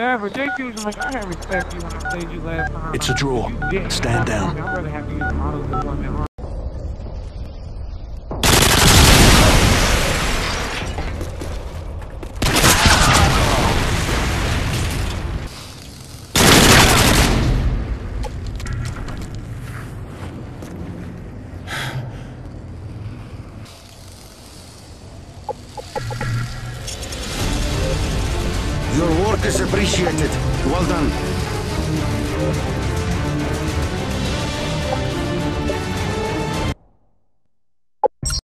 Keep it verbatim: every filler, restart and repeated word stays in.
bad for Jayfusion. Like, I had respect you when I played you last time. It's a draw. Yeah, Stand down. I'd rather have you use models than one that harm. Your work is appreciated. Well done.